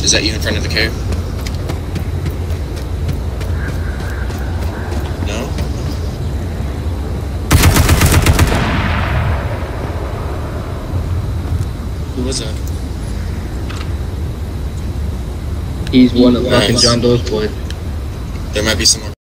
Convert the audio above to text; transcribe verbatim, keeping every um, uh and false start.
Is that you in front of the cave? No? Who was that? He's one of Nice. fucking John Doe's boys. There might be some more.